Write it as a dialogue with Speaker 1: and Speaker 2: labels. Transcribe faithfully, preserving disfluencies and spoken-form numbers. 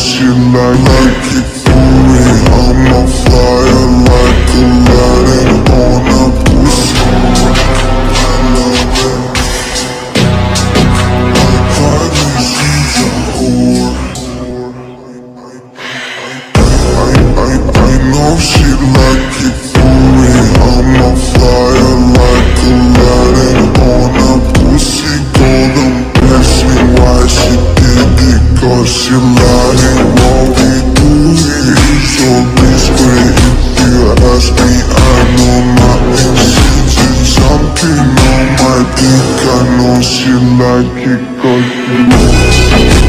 Speaker 1: she like, like it for me. I'm on fire like Aladdin on a pussy. I love it. My body, she's a whore. I, I, I know she like it for me. I'm on fire like Aladdin on a pussy. Golden blessing, why she did it? Cause she lying. What we do is so discreet. If you ask me, I know nothing. She's something on my dick. I know she like it cause she